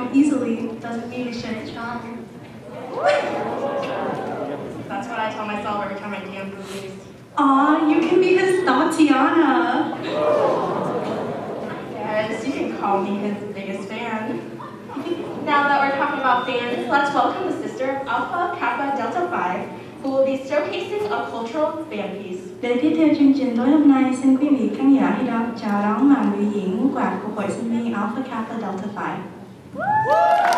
song easily doesn't mean we shouldn't try. That's what I tell myself every time I dance movies. Aw, you can be his Tatiana. Yes, you can call me his biggest fan. Now that we're talking about fans, let's welcome the sister of Alpha Kappa Delta Phi, who will be showcasing a cultural fan piece. Để tiếp theo chương trình tối hôm nay, xin quý vị khán giả hãy chào đón màn biểu diễn múa quạt của hội sinh viên Alpha Kappa Delta Phi.